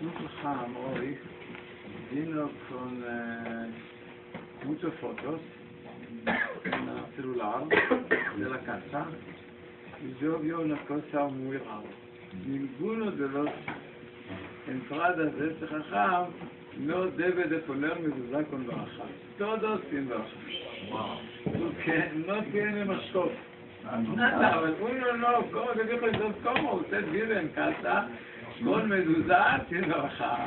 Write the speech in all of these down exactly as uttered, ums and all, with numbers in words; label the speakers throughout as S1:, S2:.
S1: un jajam hoy vino con eh, muchas fotos en el celular de la casa y yo vi una cosa muy rara. Ninguno de los entradas de este jajam no debe de poner mezuzá con baraja. Todos sin baraja. Porque no tiene mascot. Nada, uno no, ¿cómo se dijo eso? ¿Cómo usted vive en casa con mezuzá sin baraja?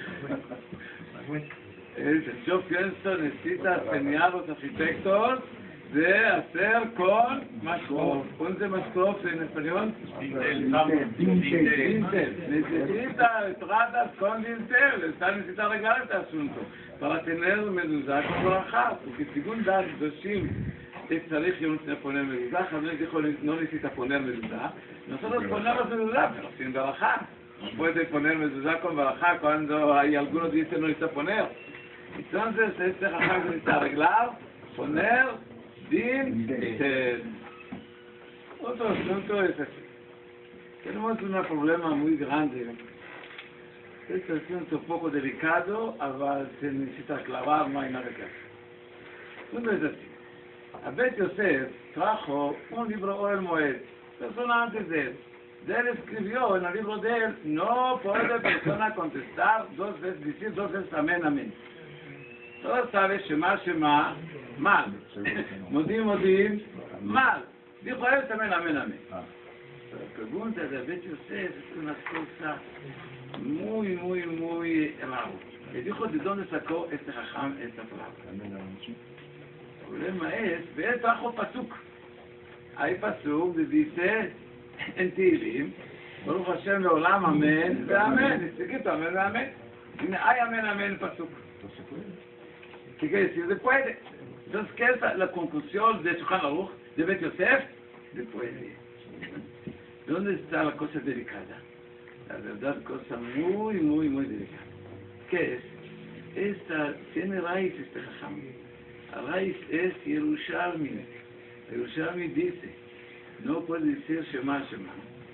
S1: Yo pienso, necesita enseñar a los arquitectos de hacer con mascot. ¿Cuánto es mascot en español? Dintel. Necesita entradas con dintel. Está necesita arreglar este asunto para tener mezuzá con baraja. Porque según das doshim, צריך יום לפני poner mezuzá, Javier dijo no necesita poner mezuzá. Nosotros ponemos mezuzá, pero sin baraja. No puede poner mezuzá con baraja cuando hay algunos dicen no necesita poner. Entonces este jajam necesita arreglar, poner din tel. Otro asunto es así. Tenemos un problema muy grande. Este asunto un poco delicado, pero se necesita aclarar, no hay nada que hacer. Entonces es así. Abed Yosef trajo un libro Ohel Moed, persona antes de él. De él escribió en el libro de él, no puede persona contestar dos veces, decir dos veces amén, amén. Todos saben Shema, Shema, mal. Modim, Modim, mal. Dijo él también amén, amén. La pregunta de Abed Yosef es una cosa muy, muy, muy rara. Le dijo de dónde sacó este jajam esta palabra. El problema es, ve trajo pasuk. Hay pasuk que dice en Tilim, Baruch Hashem leolam amén, ve amén. Escrito amén, ve amén. Hay amén, amén pasuk. ¿Qué quiere decir? Se puede. Entonces, ¿qué es la conclusión de Shulchan Aruch, de Bet Yosef? Se puede. ¿Dónde está la cosa delicada? La verdad, cosa muy, muy, muy delicada. ¿Qué es? Esta tiene raíz este jajam. La raíz es Yerushalmi. Yerushalmi dice, no puede decir Shema, Shema.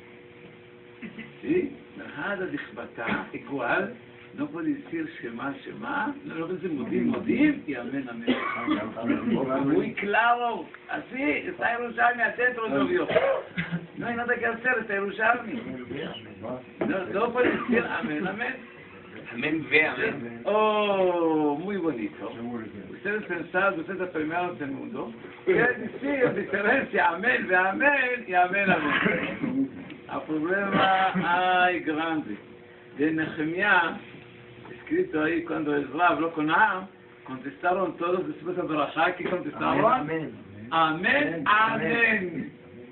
S1: ¿Sí? Nada dichbata igual, no puede decir Shema, Shema, no puede decir Modim, Modim y Amén, Amén. Muy claro, así está Yerushalmi adentro de Dios. No hay nada que hacer, está Yerushalmi. No, no puede decir Amén, Amén. Amén, ve, amén. Oh, muy bonito. Ustedes pensaron, ustedes son primeros del mundo. Quiere decir diferencia, amén, ve, amén y amén, amén. El problema hay grande. De Nehemías, escrito ahí cuando Ezra habló con Am, contestaron todos después de Barajá, ¿qué contestaron? Amén, amén. Amén,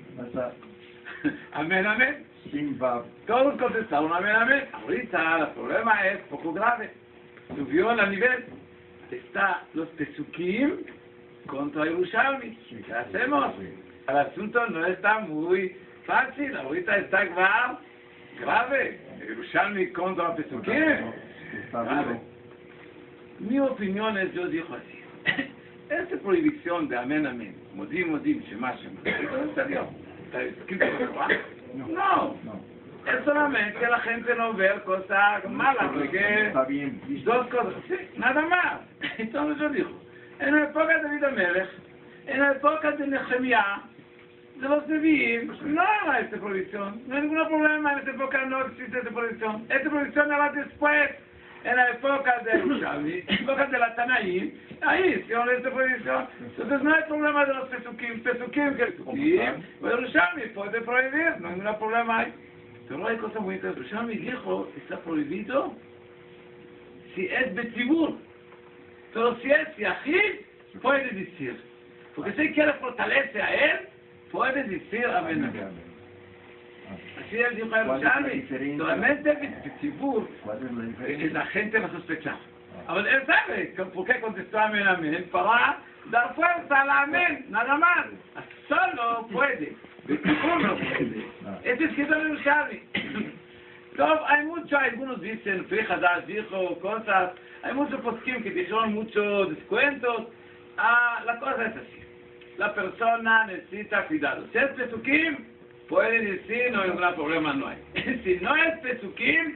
S1: amén. Amén. Todos contestaron amén, amén. Ahorita el problema es poco grave. Subió a nivel. Está los pesukim contra Yerushalmi. ¿Qué hacemos? El asunto no está muy fácil. Ahorita está grave. Grave. Yerushalmi contra pesukim. Grave. Mi opinión es, yo digo así. Esta prohibición de amén, amén. Modim, modim, shema, shema. ¿Esto no salió? ¿Está escrito en la No, no. Es solamente que la gente no ve cosas malas, porque está bien. Dos cosas, sí, nada más. Entonces yo digo, en la época de David HaMelech, en la época de Nehemías, de los Nevi'im, no era esta prohibición, no hay ningún problema, en esta época no existe esta prohibición. Esta prohibición era después, en la época de Yerushalmi, en la época de la Tanaim, ahí hicieron esta prohibición. Entonces no hay problema de los pesukim, pesukim que pesukim, pero Yerushalmi puede prohibir, no hay ningún problema ahí. Pero hay cosas muy interesantes. Yerushalmi dijo, está prohibido si es betzibur. Pero si es yahid, puede decir. Porque si quiere fortalecer a él, puede decir amén. Así él dijo a Yerushalmi, solamente betzibur, la gente no sospecha. Pero él sabe por qué contestó amén, amén, para dar fuerza al amén, nada más. Solo puede. Betzibur no puede. Esto es escrito en Yerushalmi. Hay mucho, algunos dicen, Frihadash dijo cosas, hay muchos poskim que dijeron muchos descuentos. Ah, la cosa es así. La persona necesita cuidado. Si es pesukim, puede decir, no hay ningún problema, no hay. Si no es pesukim,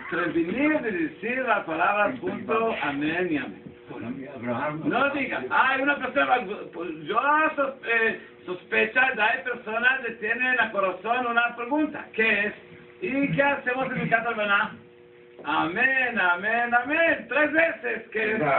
S1: prevenir de decir la palabra punto amén y amén.
S2: Abraham.
S1: No diga, hay una persona, yo eh, sospecha de hay personas que tienen en el corazón una pregunta, ¿qué es? ¿Y qué hacemos en mi casa hermana? Amén, amén, amén, tres veces, ¿qué es?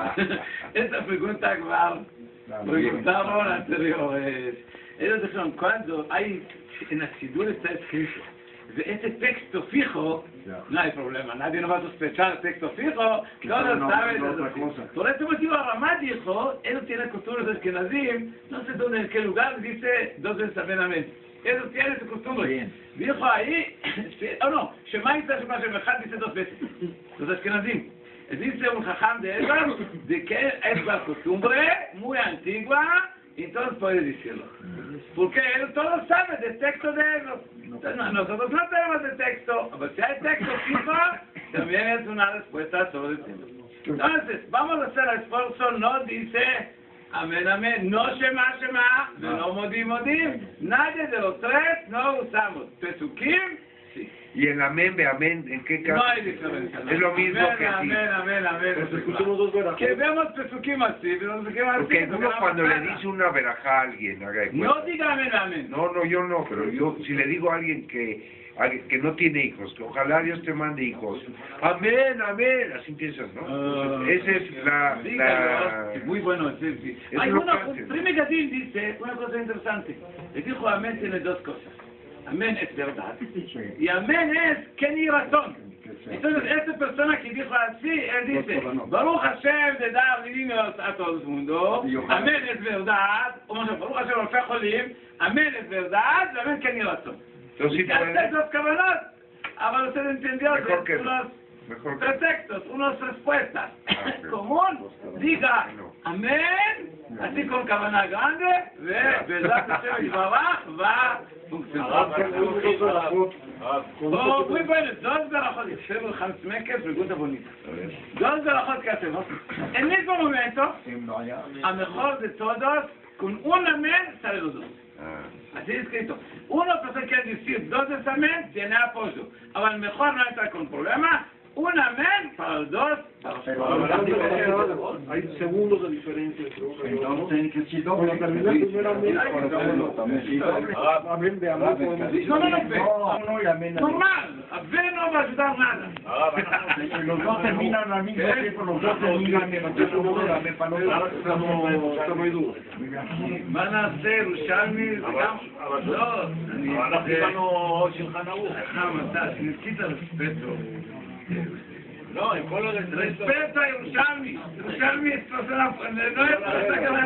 S1: Esta pregunta igual, preguntaron anteriores. Ellos dijeron, cuando hay, en la Sidur está escrito, de este texto fijo, no hay problema, nadie no va a sospechar el texto fijo, todos saben. Por este motivo Ramá dijo, él tiene costumbres de Ashkenazim, no sé dónde, en qué lugar, dice dos veces amén, amén. Él tiene su costumbre. Dijo ahí, oh no, Shema Yisrael Shema Shem Echad dice dos veces, los Ashkenazim. Dice un jajam de ellos, de que es la costumbre muy antigua, y todos pueden decirlo. Porque ellos todos saben del texto de ellos. Entonces, no, nosotros no tenemos el texto, pero si hay texto fijo, también es una respuesta sobre el tema. Entonces, vamos a hacer el esfuerzo, no dice amén, amén, no shema, shema, no modim, modim. Nadie de los tres no usamos. Pesukim, sí.
S3: Y el amén, ve amén, ¿en qué caso?
S1: No hay diferencia.
S3: Es lo mismo
S1: amén,
S3: que
S1: amén,
S3: sí.
S1: amén, amén,
S2: Pues
S1: amén.
S2: escuchemos dos verajot.
S1: Que vemos pesukim así, pero no sé qué más.
S3: Porque uno cuando le dice una verajá a alguien, haga de
S1: No
S3: cuenta.
S1: diga amén, amén.
S3: No, no, yo no, pero yo, si le digo a alguien que, alguien que no tiene hijos, que ojalá Dios te mande hijos, amén, amén, así piensas, ¿no?
S1: Uh,
S3: Esa es la... la...
S1: Es muy bueno. Sí, sí.
S3: Es
S1: Hay
S3: lo
S1: una,
S3: que hace.
S1: Primi Gadim dice una cosa interesante. Le dijo amén tiene dos cosas. Amén es verdad. Y amén es que ni razón. Entonces, esta persona que dijo así, él dice, Baruch Hashem de dar niños a todo el mundo, amén es verdad, o sea, Baruch Hashem Rofei Cholim, amén es verdad, y amén que ni razón.
S3: Entonces, sí
S1: Y hasta
S3: puede-
S1: esos caballos, ahora usted entendió
S3: Mejor que
S1: que
S3: no.
S1: unos
S3: Mejor que-
S1: pretextos, unas respuestas.
S3: Ah, ok.
S1: Común, diga, amén, así con cabana grande, ve, verdad Hashem y Babá, va a funcionar. Oh, muy bueno, dos verajot, hicimos Hans Meker, pregunta bonita. Dos verajot que hacemos. En el mismo momento, a mejor de todos, con un amén sale los dos.
S3: Ah.
S1: Así es escrito. Una persona quiere decir dos veces amén, tiene apoyo. Ahora, mejor no entra con problema. Un amén para los dos. Para los dos.
S2: Hay segundos de diferencia entre uno y otro.
S4: Entonces tiene que ser doble.
S2: Cuando termina el primer amén, para segundo también. Sí, doble. Amén de amén podemos decir.
S1: No, no, no, ve.
S4: No, no, y amén.
S1: Normal. A ver no va a ayudar nada.
S4: Los dos terminan al mismo tiempo, los dos terminan en el segundo de amén para no
S2: Está muy duro.
S1: van a ser Ushalmi, digamos. No, ni
S5: קיבלנו שולחן ערוך.
S1: si necesita respeto.
S5: לא, עם כל הרצון.
S1: Respeto a Yerushalmi. Yerushalmi es persona, no es persona que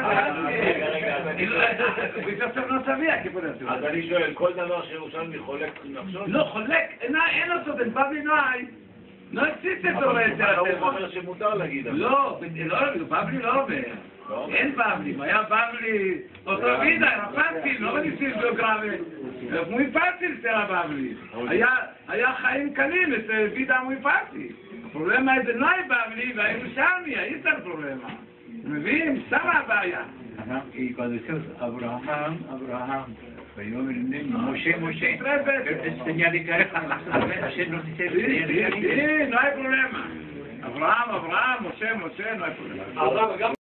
S1: me no sabía que puede hacer.
S5: אז אני שואל, כל דבר שירושלמי חולק נחשוב?
S1: לא, חולק, אין אין אותו, en Babli no hay. No existe todo este
S5: אבל הוא
S1: tema.
S5: אומר שמותר להגיד.
S1: לא, לא, בבלי לא עובר. אין בבלי, היה בבלי, otra vida, era fácil, no decir lo grave. Es muy fácil ser a Babli. היה חיים קלים, es vida muy fácil. El problema es que no hay Babli, hay Yerushalmi, ahí está el problema. ¿מבין? שמה הבעיה.
S4: Y cuando decimos Abraham, Abraham, Moshe, Moshe,
S1: Tres veces.
S4: señale que Hashem nos dice
S1: Sí, sí,
S4: señale que
S1: sí, no hay problema. Abraham, Abraham, Moshe, Moshe, no hay problema.
S5: הרב, גם